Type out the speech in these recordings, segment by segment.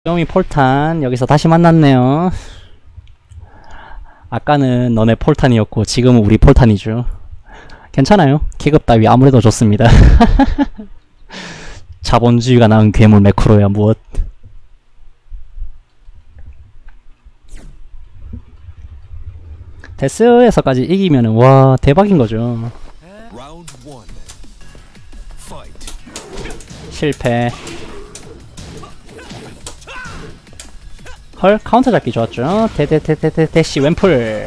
귀요미 폴탄 여기서 다시 만났네요. 아까는 너네 폴탄이었고 지금은 우리 폴탄이죠. 괜찮아요. 계급 따위 아무래도 좋습니다. 자본주의가 낳은 괴물 매크로야 무엇. 데스에서까지 이기면은 와 대박인거죠. 실패. 헐 카운터 잡기 좋았죠. 대시 웸풀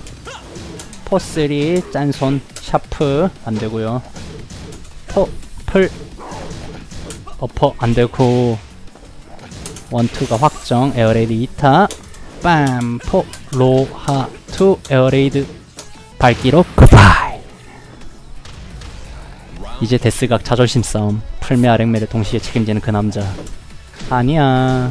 포3 짠손 샤프 안되고요. 포풀 어퍼 안되고 원투가 확정. 에어레이드 2타 빰 포 로하 투 에어레이드 발기로 굿바이. 이제 데스각 자존심 싸움. 풀메 아렉메를 동시에 책임지는 그 남자. 아니야.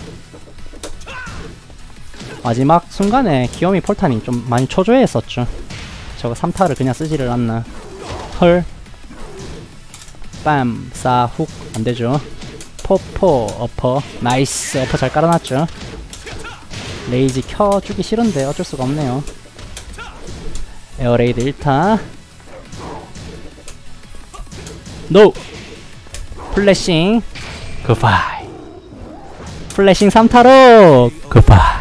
마지막 순간에 귀요미 폴탄이 좀 많이 초조해했었죠. 저거 3타를 그냥 쓰지를 않나. 헐 빰 싸 훅 안되죠. 포포 어퍼 나이스. 어퍼 잘 깔아놨죠. 레이지 켜주기 싫은데 어쩔수가 없네요. 에어레이드 1타 노 플래싱 굿바이. 플래싱 3타로 굿바이.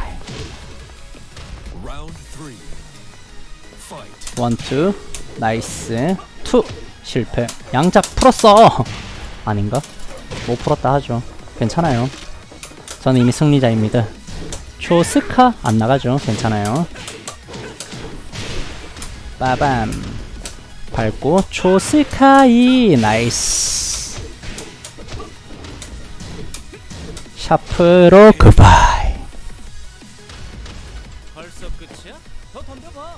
원투 나이스. 투 실패. 양작 풀었어. 아닌가? 못 풀었다 하죠. 괜찮아요. 저는 이미 승리자입니다. 초스카 안 나가죠. 괜찮아요. 빠밤 밟고 초스카이 나이스. 샤프로 굿바이. 벌써 끝이야? 더 덤벼봐.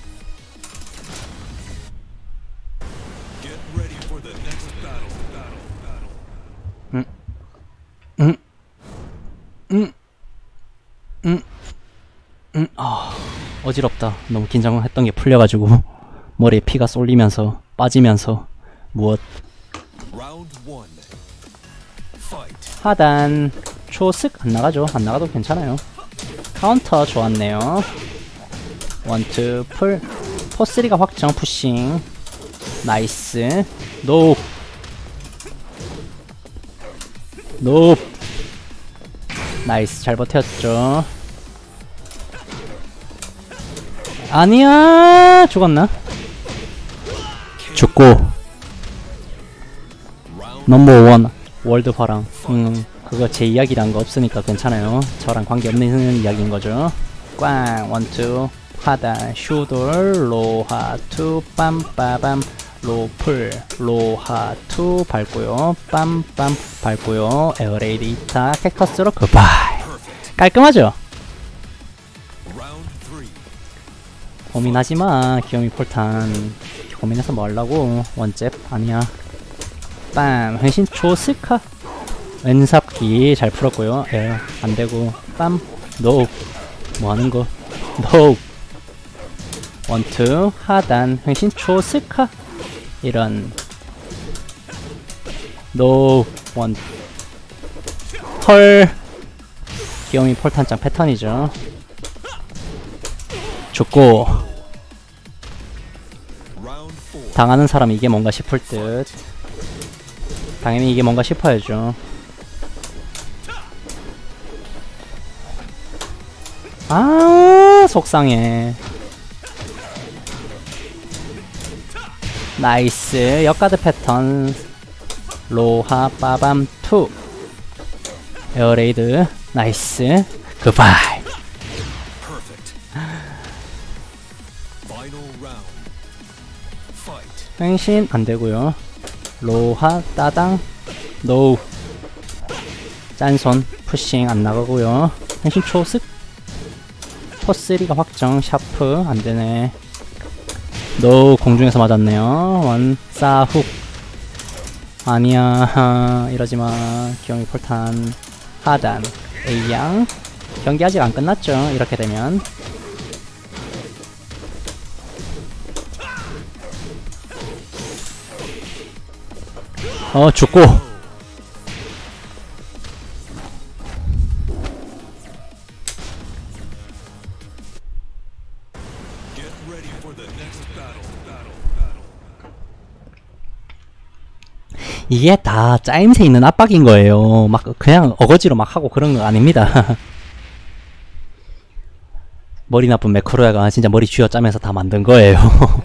어지럽다. 너무 긴장했던 게 풀려가지고 머리에 피가 쏠리면서 빠지면서 무엇. 하단 초슥 안 나가죠. 안 나가도 괜찮아요. 카운터 좋았네요. 원투 풀 포3가 확정 푸싱 나이스. 노 나이스. 잘 버텼죠. 아니야 죽었나? 죽고 넘버원 월드 화랑. 그거 제 이야기란 거 없으니까 괜찮아요. 저랑 관계없는 이야기인거죠. 꽝 원투 하단 슈돌 로하 투 빰빠밤 로풀 로하 투 밟고요. 빰빰 밟고요. 에어레이드 2타 캡커스로 굿바이. 깔끔하죠? 고민하지마 귀요미 폴탄. 고민해서 뭐 하려고. 원잽 아니야. 빰変身 초스카 왼삽기 잘 풀었고요. 에어 안되고 빰 노 뭐하는거 노 원투 하단変身 초스카 이런 노 원 헐 귀요미 폴탄짱 패턴이죠. 죽고 당하는 사람이 이게 뭔가 싶을 듯. 당연히 이게 뭔가 싶어야죠. 아 속상해. 나이스. 역가드 패턴 로하 빠밤 투 에어레이드 나이스 굿바이. 행신 안되고요. 로하 따당 노우 짠손 푸싱 안나가고요. 행신 초슥 포3가 확정 샤프 안되네. 노우 공중에서 맞았네요. 원 싸훅 아니야 이러지마. 귀요미 폴탄 하단 A양 경기 아직 안 끝났죠. 이렇게 되면 죽고 이게 다 짜임새 있는 압박인 거예요. 막 그냥 어거지로 막 하고 그런 거 아닙니다. 머리 나쁜 매크로야가 진짜 머리 쥐어짜면서 다 만든 거예요.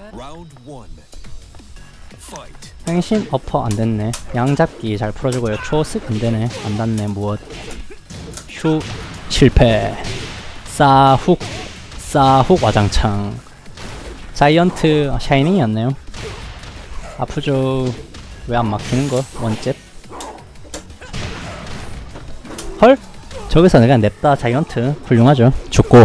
행신 어퍼 안됐네. 양잡기 잘 풀어주고요. 초습 안되네. 안닿네. 무엇 휴 실패. 싸훅 싸훅 와장창. 자이언트 샤이닝이었네요. 아프죠. 왜 안 막히는거? 원잽. 헐? 저기서 내가 냅다. 자이언트 훌륭하죠. 죽고.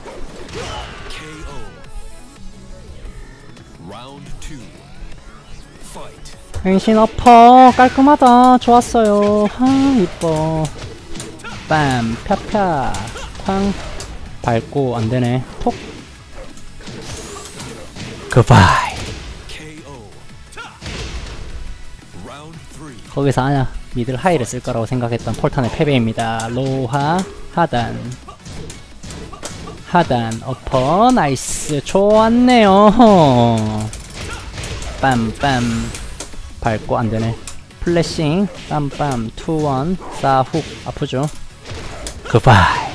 행신 어퍼 깔끔하다. 좋았어요. 하 이뻐. 빰 펴펴 쾅 밟고 안되네. 톡. 굿바이. 거기서 아냐 미들 하이를 쓸 거라고 생각했던 폴탄의 패배입니다. 로하 하단 하단 어퍼 나이스. 좋았네요. 빰빰 밟고 안되네. 플래싱 빰빰 투원 싸훅 아프죠. 굿바이.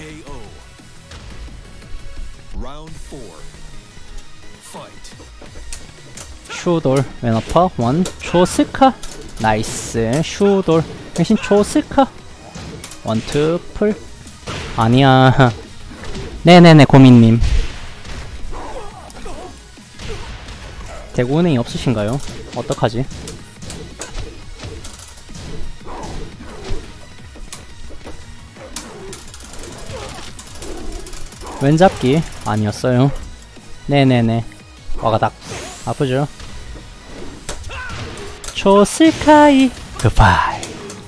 슈돌 왼어퍼 원 초스카 나이스. 슈돌 대신 초스카 원투 풀. 아니야. 네네네 고민님. 대구은행이 없으신가요? 어떡하지? 왼잡기 아니었어요. 네네네 와가닥 아프죠? 초스카이 굿바이.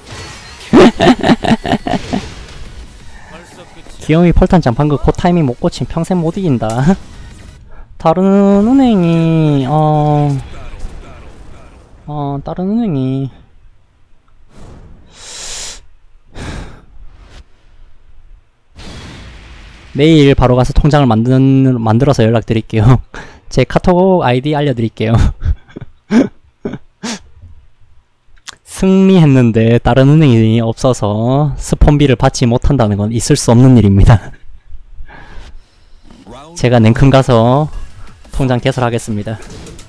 귀요미 펄탄장 방금 그 타이밍 못 고친 평생 못 이긴다. 다른 은행이 다른 은행이 내일 바로 가서 통장을 만들어서 연락드릴게요. 제 카톡 아이디 알려드릴게요. 승리했는데 다른 은행이 없어서 스폰비를 받지 못한다는 건 있을 수 없는 일입니다. 제가 냉큼 가서 통장 개설하겠습니다.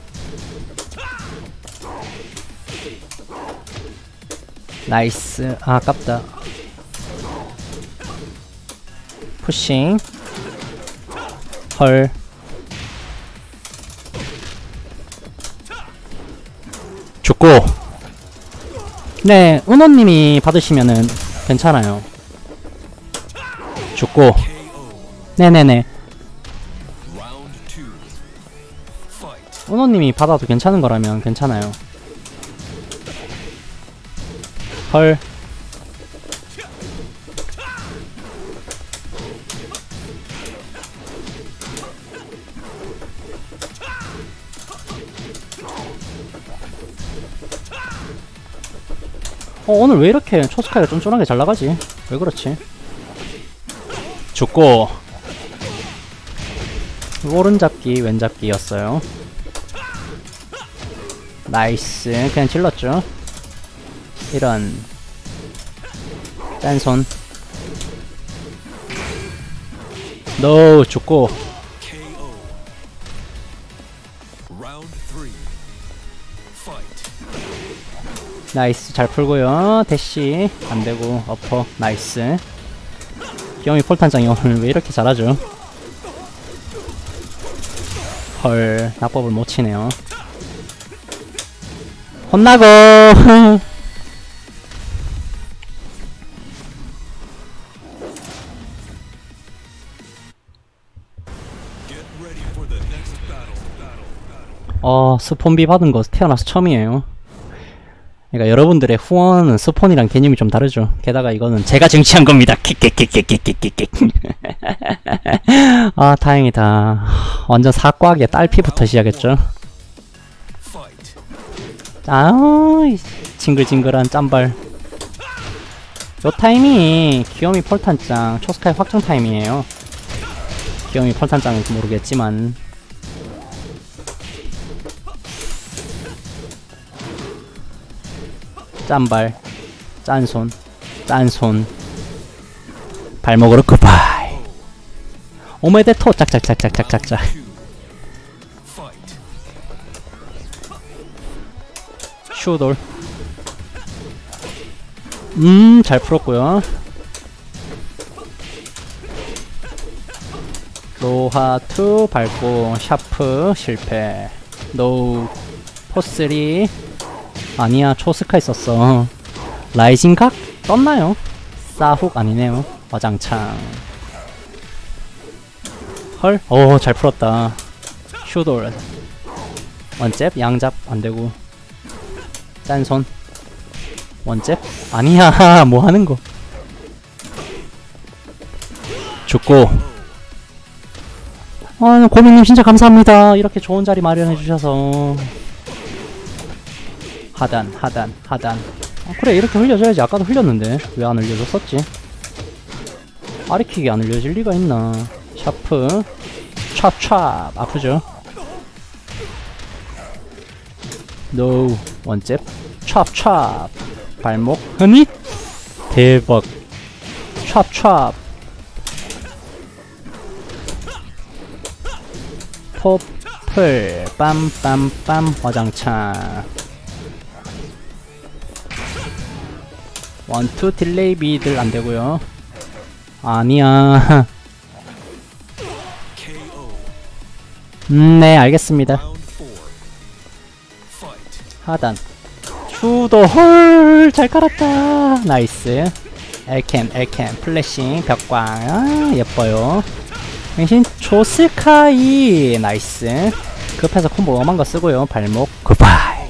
나이스. 아, 아깝다. 푸싱 헐. 죽고. 네, 은호님이 받으시면은 괜찮아요. 죽고. 네네네. 은호님이 받아도 괜찮은 거라면 괜찮아요. 헐. 오늘 왜 이렇게 초스카이가 쫀쫀하게 잘 나가지? 왜 그렇지? 죽고. 오른잡기 왼잡기였어요. 나이스. 그냥 질렀죠. 이런 짠손. 노. 죽고. 나이스. 잘 풀고요. 대시 안되고 어퍼 나이스. 귀요미 폴탄장이 오늘 왜 이렇게 잘하죠? 헐. 낙법을 못 치네요. 혼나고. 스폰비 받은 거 태어나서 처음이에요. 그러니까 여러분들의 후원은 스폰이랑 개념이 좀 다르죠. 게다가 이거는 제가 쟁취한 겁니다. 킥킥킥킥킥킥킥킥. 아, 다행이다. 완전 사과하게 딸피부터 시작했죠. 아우, 징글징글한 짬발. 요 타임이 귀요미 펄탄짱 초스카이 확정 타임이에요. 귀요미 펄탄짱은 모르겠지만 짠발, 짠손, 짠손. 발목으로 굿바이. 오메데토 짝짝짝짝짝짝짝. 슈돌. 잘 풀었고요. 로하2 밟고 샤프 실패. 노우 포3. 아니야, 초스카 있었어. 라이징각 떴나요? 싸훅 아니네요. 와장창. 헐? 오, 잘 풀었다. 슈돌. 원잽, 양잡 안되고. 짠손. 원잽? 아니야, 뭐 하는거. 죽고. 고민님 진짜 감사합니다. 이렇게 좋은 자리 마련해주셔서. 하단. 그래, 이렇게 흘려줘야지. 아까도 흘렸는데 왜 안 흘려줬었지? 아리킥이 안 흘려질 리가 있나. 샤프 찹찹 아프죠? 노우 원잽 찹찹 발목 흐닛 대박 찹찹 포플 빰빰빰 화장창 원투 딜레이 미들 안되고요. 아니야. 네, 알겠습니다. 하단 슈도 헐 잘 깔았다. 나이스. 엘캠 플래싱 벽광. 아, 예뻐요. 당신 조스카이. 나이스. 급해서 콤보 엄한 거 쓰고요. 발목 굿바이.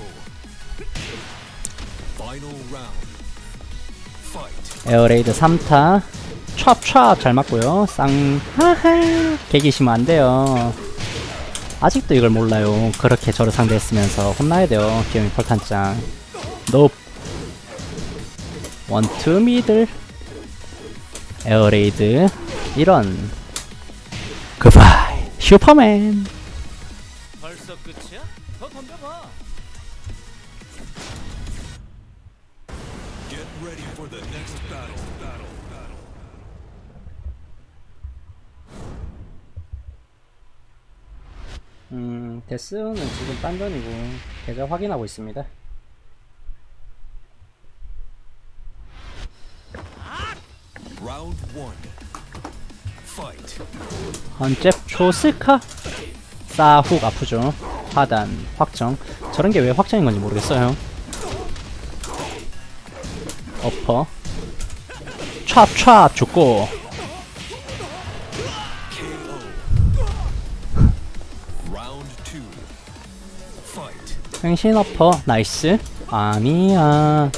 에어레이드 3타 찹찹 잘 맞고요. 쌍 하하 개기시면 안돼요. 아직도 이걸 몰라요. 그렇게 저를 상대했으면서 혼나야돼요. 기영이 폴탄짱. 노 원투 미들 에어레이드 이런 굿바이 슈퍼맨. 벌써 끝이야? 더 덤벼봐. 데스는 지금 딴전이고 계좌 확인하고 있습니다. 헌잽 초스카 싸훅 아프죠. 하단 확정. 저런게 왜 확정인건지 모르겠어요. 어퍼 찹찹 죽고. 횡신 어퍼 나이스. 아니야.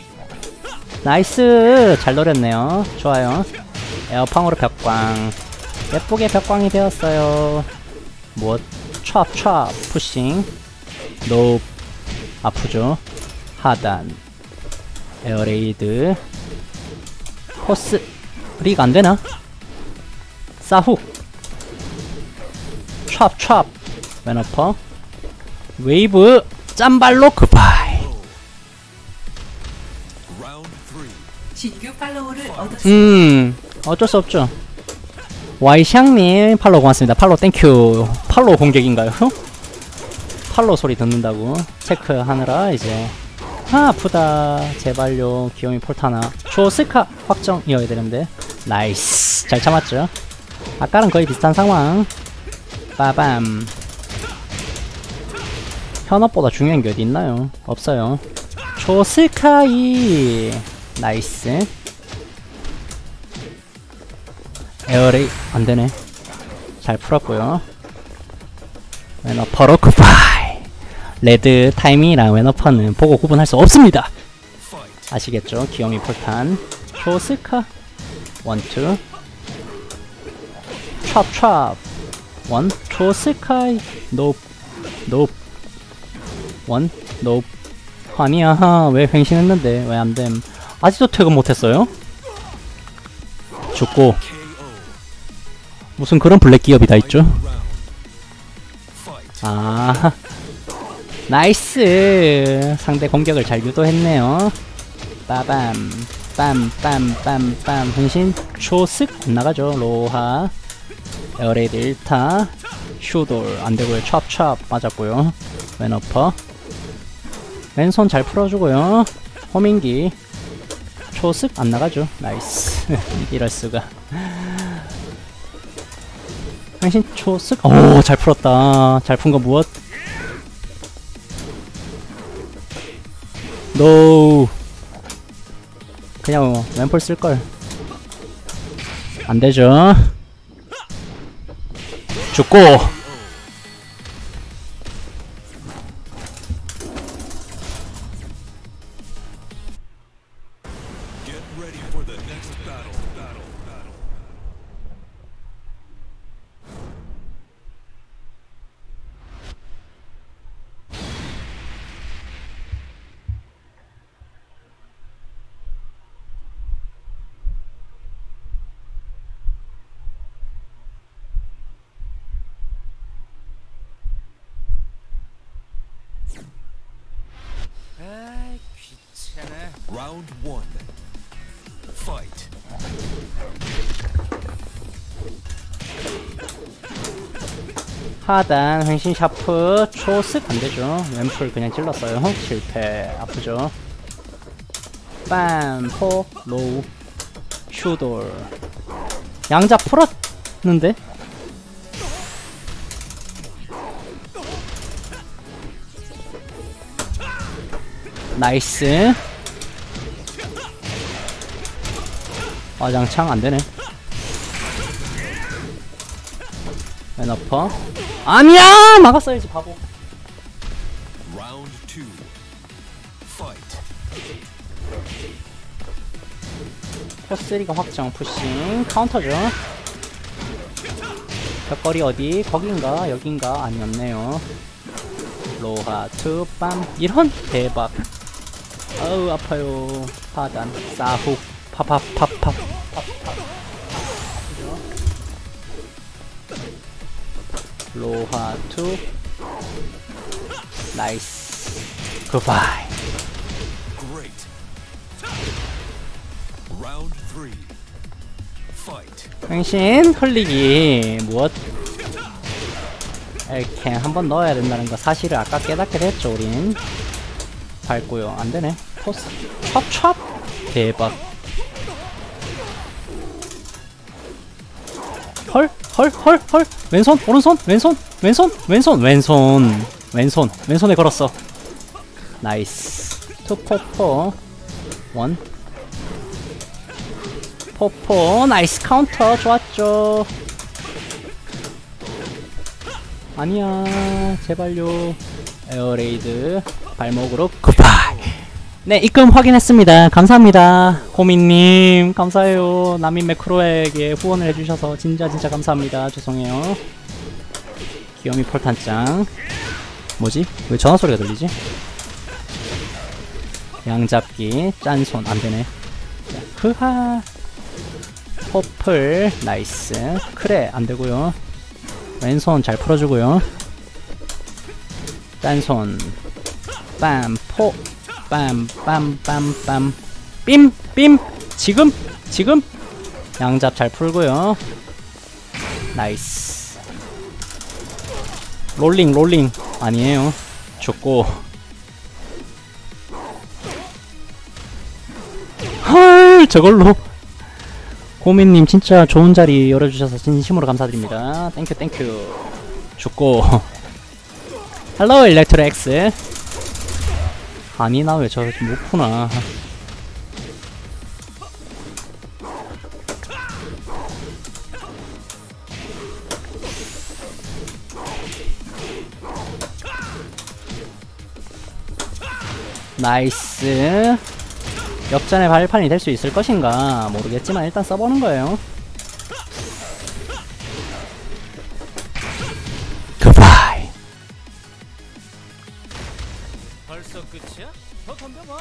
나이스. 잘 노렸네요. 좋아요. 에어팡으로 벽광. 예쁘게 벽광이 되었어요. 무엇 찹찹 푸싱. 노 아프죠. 하단 에어레이드 포스 릭 안되나? 싸훅 찹찹 왼어퍼 웨이브 짬발로 굿바이. 어쩔 수 없죠. 와이샹님 팔로우 고맙습니다. 팔로우 땡큐. 팔로우 공격인가요? 팔로우 소리 듣는다고 체크하느라 이제 아프다. 제발요. 귀요미 폴타나 조스카 확정이어야 되는데. 나이스. 잘 참았죠. 아까랑 거의 비슷한 상황. 빠밤. 현업보다 중요한 게 어디 있나요? 없어요. 조스카이. 나이스. 에어레이 안되네. 잘 풀었고요. 왼어퍼로 굿바이. 레드 타이밍이랑 왼어퍼는 보고 구분할 수 없습니다. 아시겠죠? 귀요미 폴탄 조스카 원투 찹찹 원 조스카이 노 원 노. 아니야. 왜 횡신했는데 왜 안됨. 아직도 퇴근 못했어요? 죽고. 무슨 그런 블랙 기업이 다 있죠? 아 나이스. 상대 공격을 잘 유도했네요. 빠밤 빰빰빰빰 변신 초습 안나가죠. 로하 에어레이드 1타 슈돌 안되고요. 찹찹 맞았고요. 왼어퍼 왼손 잘 풀어주고요. 호밍기 초습 안나가죠. 나이스. 이럴수가. 변신 초습 오 잘 풀었다. 잘 푼 거 무엇? 노 그냥 왼폴 쓸걸. 안되죠. 죽고 Round 1. Fight. 하단 횡신 샤프 초습 안되죠. 왼풀 그냥 찔렀어요. 실패. 아프죠. 빰 포 로우 슈돌 양자 풀었는데? 나이스. 와장창 안되네. 왼어퍼 아니야! 막았어야지 바보. Round 2. Fight. 포3가 확정 푸싱 카운터죠. 벽거리 어디? 거긴가? 여긴가? 아니었네요. 로하 투 빰 이런 대박. 아우 아파요. 하단 사후 파파파파 로하 투 나이스 굿바이. Great. Round 3. Fight. 당신 흘리기 무엇? 이렇게 한번 넣어야 된다는 거 사실을 아까 깨닫게 됐죠 우린. 밟고요. 안되네. 포스 찹찹 대박. 헐 헐 헐 헐 왼손 오른손 왼손 왼손 왼손 왼손 왼손 왼손에 걸었어. 나이스. 투포포 원 포포 나이스 카운터 좋았죠. 아니야 제발요. 에어레이드 발목으로 굿바이. 네 입금 확인했습니다. 감사합니다. 고민님 감사해요. 남인 매크로에게 후원을 해주셔서 진짜 감사합니다. 죄송해요. 귀요미 폴탄짱 뭐지? 왜 전화소리가 들리지? 양잡기 짠손 안되네. 흐하 퍼플 나이스. 크레 안되고요. 왼손 잘 풀어주고요. 짠손 빰포 빰빰빰빰 빔빔 지금 양잡 잘 풀고요. 나이스. 롤링 아니에요. 죽고 헐 저걸로. 고민님 진짜 좋은 자리 열어주셔서 진심으로 감사드립니다. 땡큐 죽고 헬로 일렉트로엑스. 아니 나 왜 저 못 푸나. 나이스. 역전의 발판이 될 수 있을 것인가 모르겠지만 일단 써보는 거예요. 굿바이. 벌써 끝이야? 더 덤벼봐.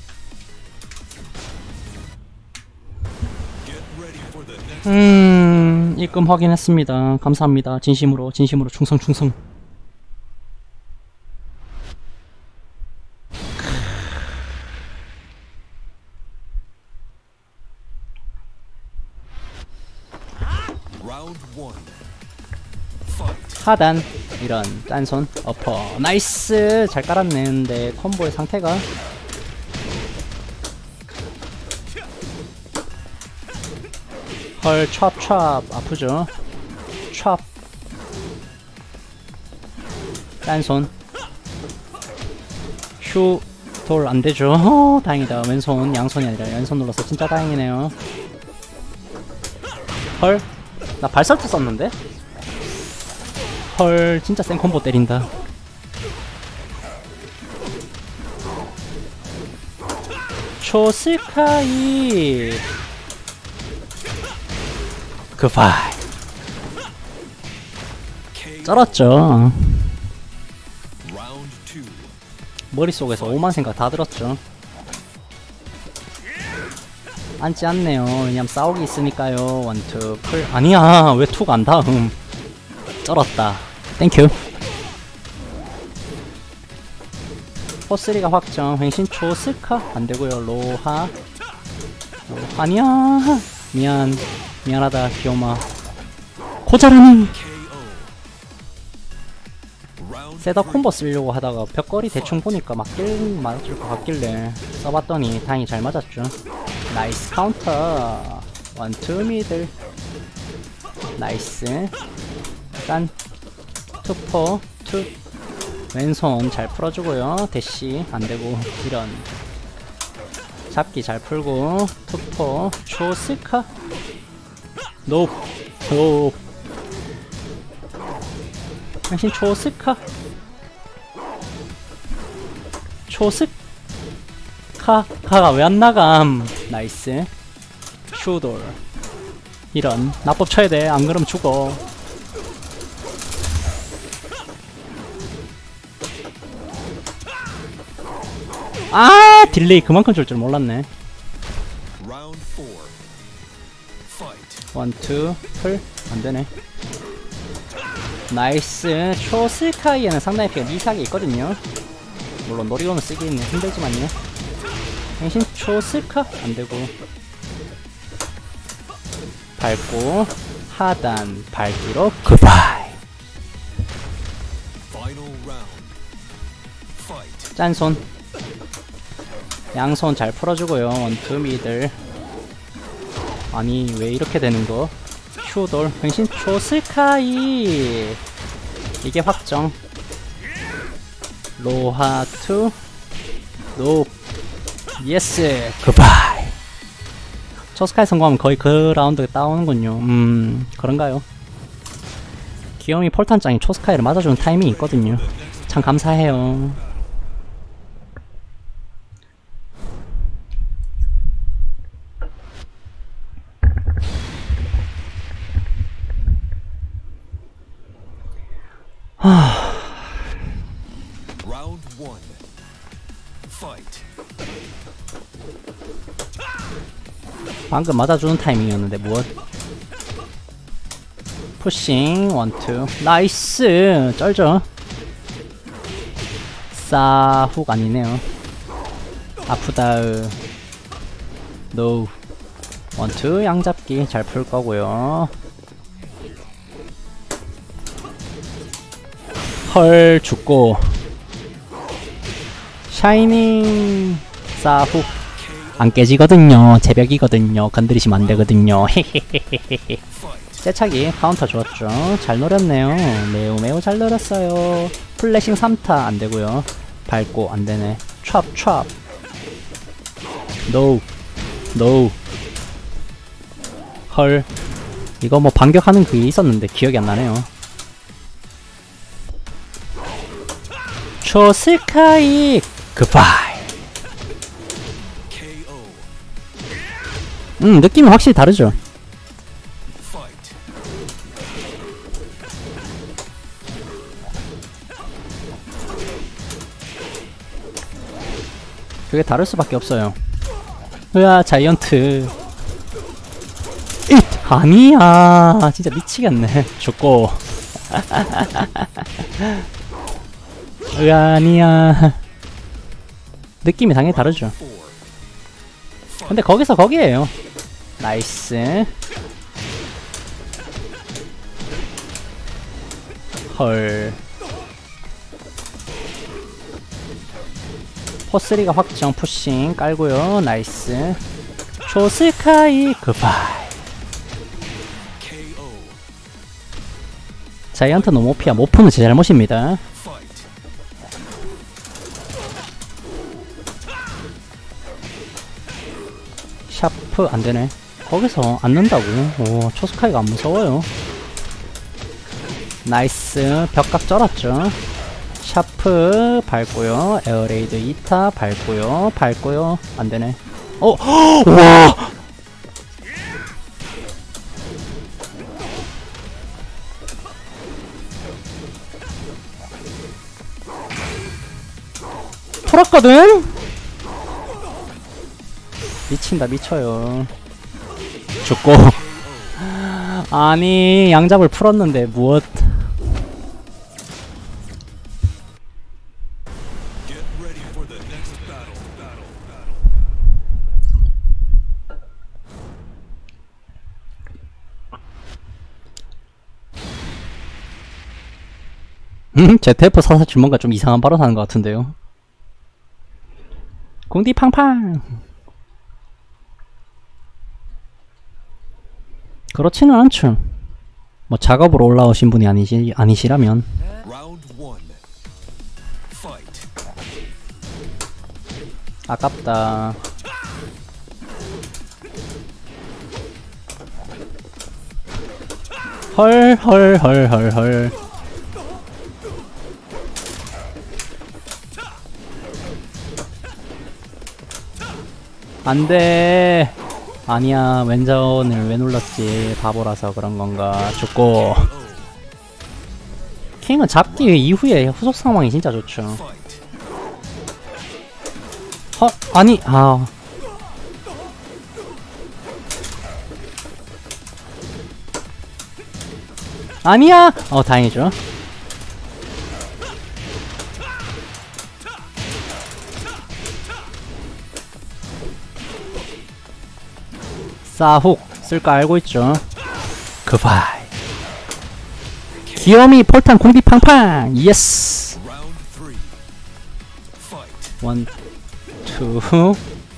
Get ready for the next. 입금 확인했습니다. 감사합니다. 진심으로 충성. Round one. Fight. 하단 이런 딴손 어퍼 나이스 잘 깔았는데 콤보의 상태가 헐 찹찹 아프죠 찹 딴손 휴 돌 안되죠 다행이다 왼손 양손이 아니라 왼손 눌러서 진짜 다행이네요 헐 나 발살타 썼는데 헐 진짜 센 콤보 때린다 초스카이 굿바이 쩔었죠 Round two. 머릿속에서 오만 생각 다 들었죠 앉지 않네요 왜냐면 싸우기 있으니까요 원투 풀 아니야 왜 투가 안 다음 쩔었다 땡큐 포3가 확정 횡신 초스카 안되고요 로하 아니야 미안하다 귀여마 고자라는 Round 셋업 콤보 쓰려고 하다가 벽거리 대충 보니까 맞을 것 같길래 써봤더니 다행히 잘 맞았죠 나이스 카운터 원투 미들 나이스 짠 투포 투 왼손 잘 풀어주고요 대시 안되고 이런 잡기 잘 풀고 투포 초스카 노 당신 초스카가 왜 안 나감 나이스 슈돌 이런 나법 쳐야 돼 안 그럼 죽어 아 딜레이 그만큼 줄 줄 몰랐네 Round four. Fight. 원투 풀 안되네 나이스 초스카이에는 상당히 피가 미세하게 있거든요 물론 놀이공은 쓰기는 힘들지만요 당신 초스카 안되고 밟고 하단 밟기로 굿바이 Final round. Fight. 짠손 양손 잘 풀어주고요 원투 미들 아니 왜 이렇게 되는거 슈돌 변신 초스카이 이게 확정 로하투 노 예스 굿바이 초스카이 성공하면 거의 그 라운드 따오는군요 그런가요 귀요미 폴탄짱이 초스카이를 맞아주는 타이밍이 있거든요 참 감사해요 Round one. Fight. 방금 맞아주는 타이밍이었는데 무엇 푸싱 원투 나이스 쩔죠 싸훅 아니네요 아프다 노 원투 양잡기 잘 풀 거고요 헐 죽고 샤이닝 싸훅 안 깨지거든요 제벽이거든요 건드리시면 안 되거든요 헤헤헤헤헤 세차기 카운터 좋았죠 잘 노렸네요 매우 잘 노렸어요 플래싱 3타 안 되고요 밟고 안 되네 촥촥 노 헐 이거 뭐 반격하는 그게 있었는데 기억이 안 나네요 초스카이 굿바이 KO. 느낌이 확실히 다르죠 Fight. 그게 다를 수밖에 없어요 으아 자이언트 잇! 아니야 진짜 미치겠네 죽고 으아 아니야 느낌이 당연히 다르죠 근데 거기서 거기에요 나이스 헐. 포3가 확정 푸싱 깔고요. 나이스. 조스카이 굿바이. KO. 자이언트 노모피아 못 푸는 제 잘못입니다. Fight. 샤프 안되네. 거기서 안 는다고. 오, 초스카이가 안 무서워요. 나이스. 벽각 쩔었죠. 샤프 밟고요. 에어레이드 2타 밟고요. 안되네. 와! 풀었거든? 미친다 미쳐요. 죽고. 아니 양잡을 풀었는데 무엇. Get ready for the next battle. ZF 사사출 뭔가 좀 이상한 발언 하는 것 같은데요. 공디 팡팡. 그렇지는 않죠. 뭐 작업으로 올라오신 분이 아니시라면. Round 1. Fight. 아깝다. 헐. 안돼. 아니야, 왼전을 왜 눌렀지? 바보라서 그런 건가? 죽고. 킹은 잡기 이후에 후속 상황이 진짜 좋죠. Fight. 아니, 아. 아니야! 다행이죠. 싸훅 쓸 거 알고 있죠. 굿바이. 귀요미 폴탄 공디 팡팡. 예스. Round 3. Fight. 원, 투.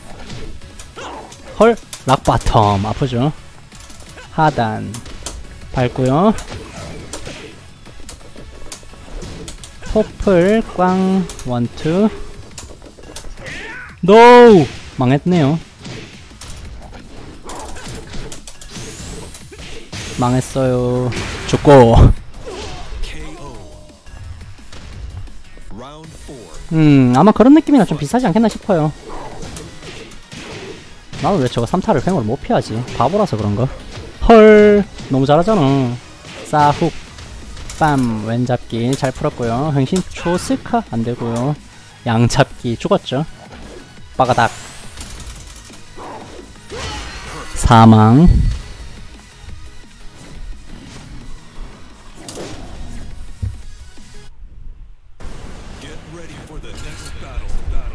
헐. 락바텀 아프죠. 하단 밟고요. 포플 꽝. 원, 투. 노우. 망했네요. 망했어요. 죽고. KO. Round 4. 아마 그런 느낌이랑 좀 비슷하지 않겠나 싶어요. 나도 왜 저거 3타를 횡으로 못 피하지? 바보라서 그런가? 헐, 너무 잘하잖아. 싸훅 빰. 왼잡기 잘 풀었고요. 행신 초스카 안되고요. 양잡기 죽었죠. 빠가닥. 사망. Get ready for the next battle.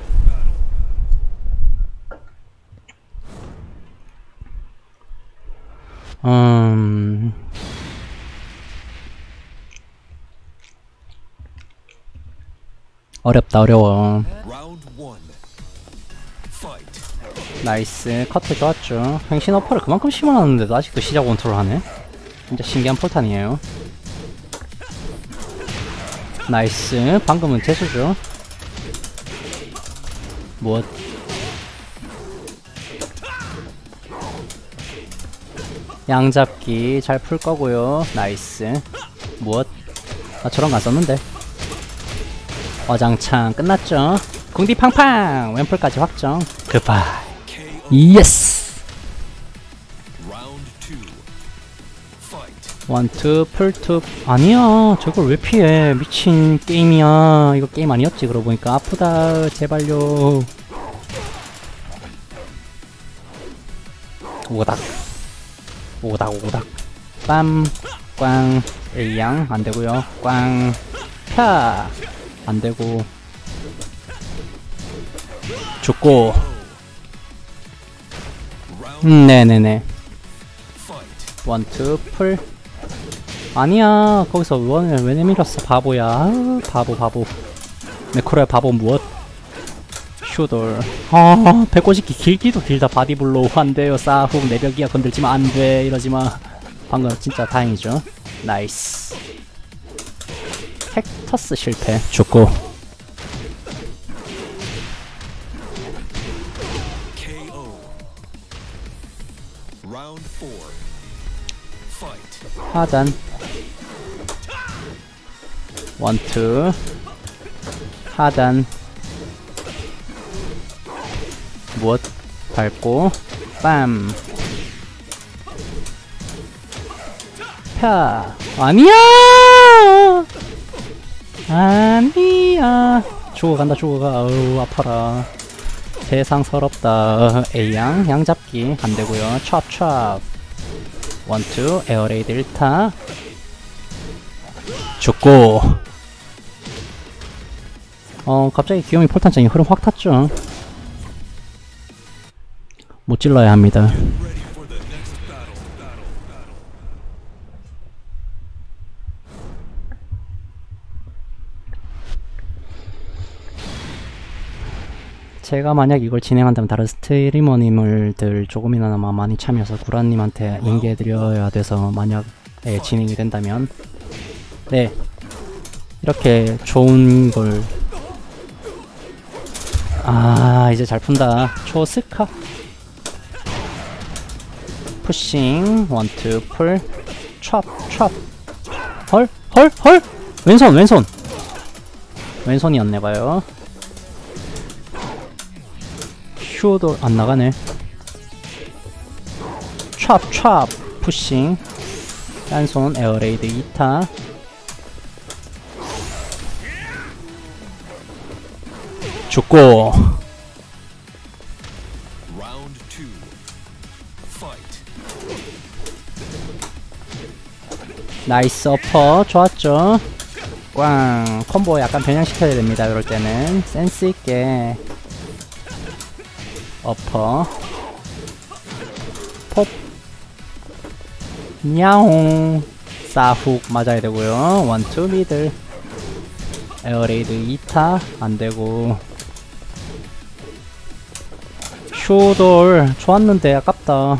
어렵다 어려워. Round 1. Fight. 나이스. 커트 좋았죠. 행신 어퍼를 그만큼 심어놨는데도 아직도 시작 원투를 하네. 진짜 신기한 폴탄이에요. 나이스. 방금은 재수죠. 무엇. 양잡기 잘 풀 거고요. 나이스. 무엇. 아 저런 거 안 썼는데. 어장창 끝났죠. 궁디 팡팡. 앰플까지 확정. 굿바이. KO. 예스. Round 2. Fight. 원투 풀투. 아니야 저걸 왜 피해. 미친 게임이야. 이거 게임 아니었지. 그러고 보니까. 아프다 제발요. 오닥 오닥 빰 꽝. 일양 안되고요. 꽝 펴 안되고. 죽고. Round 네네네. fight. 원투 풀 아니야 거기서 원을 왜 내밀었어 바보야. 아, 바보 네크로의 바보 무엇. 슈돌. 아 150기 길기도 길다. 바디블로우 안돼요. 싸훅 내벽이야 건들지마 안돼 이러지마. 방금 진짜 다행이죠. 나이스. 헥터스 실패. 죽고. KO. Round 4. Fight. 하단. 원투. 하단. 무엇 밟고 빰. 펴. 아니야 아니야. 죽어간다 죽어가. 어우 아파라. 세상 서럽다. A양 양잡기 안되고요. 찹찹. 원투 에어레이드 1타. 죽고. 갑자기 귀요미 폴탄장이 흐름 확 탔죠. 못 찔러야 합니다. Ready for the next battle. 제가 만약 이걸 진행한다면 다른 스트리머님들 조금이나마 많이 참여해서 구라님한테 인계해드려야 돼서 만약에 진행이 된다면 네 이렇게 좋은 걸. 아 이제 잘 푼다. 초스카 푸싱 원투 풀 촥촥 헐 왼손이었네봐요. 슈도 안나가네. 촥촥 푸싱 딴손 에어레이드 2타. 죽고. Round 2. Fight. 나이스 어퍼 좋았죠. 꽝. 콤보 약간 변형시켜야 됩니다. 이럴 때는 센스있게 어퍼 pop냐옹 싸훅 맞아야 되고요. 원투 미들 에어레이드 2타 안되고. 슈돌 좋았는데 아깝다.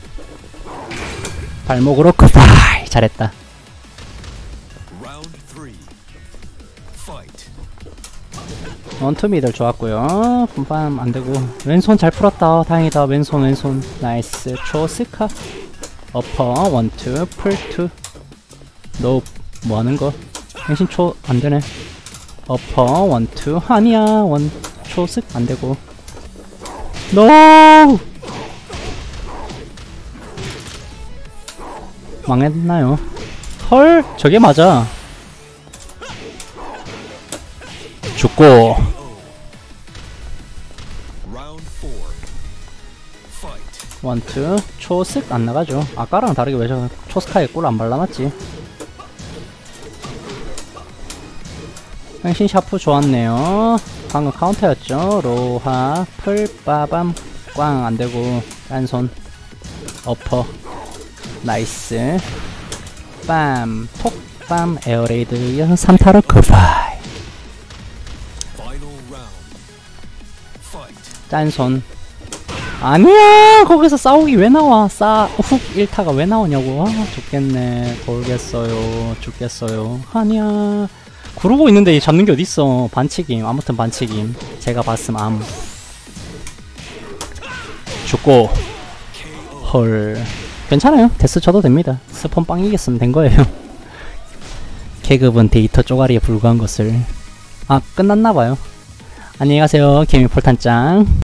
발목으로 굿바이. 잘했다. Round 3. Fight. 원투 미들 좋았고요. 뿜빰 안되고. 왼손 잘 풀었다. 다행이다. 왼손 나이스. 초스카 어퍼 원투 풀투 노 뭐하는거. 행신초 안되네. 어퍼 원투 아니야. 원 초스 안되고. 노 망했나요? 헐 저게 맞아. 죽고. Round 4. Fight. 원투 초스 안나가죠. 아까랑 다르게 왜 저 초스카에 꿀 안 발라놨지. 행신 샤프 좋았네요. 방금 카운터였죠. 로하 풀빠밤 꽝 안되고. 딴손 어퍼 나이스. 빰 톡빰 에어레이드 3타로 굿바이. Final round. Fight. 딴손 아니야 거기서 싸우기 왜 나와. 훅 1타가 왜 나오냐고. 아 죽겠네. 돌겠어요. 죽겠어요. 아니야 구르고 있는데 잡는 게 어딨어. 반칙임. 아무튼 반칙임. 제가 봤음 암. 죽고. 헐 괜찮아요. 데스 쳐도 됩니다. 스폰 빵 이겼으면 된 거예요. 계급은 데이터 쪼가리에 불과한 것을. 아 끝났나봐요. 안녕히 가세요. 개미폴탄짱.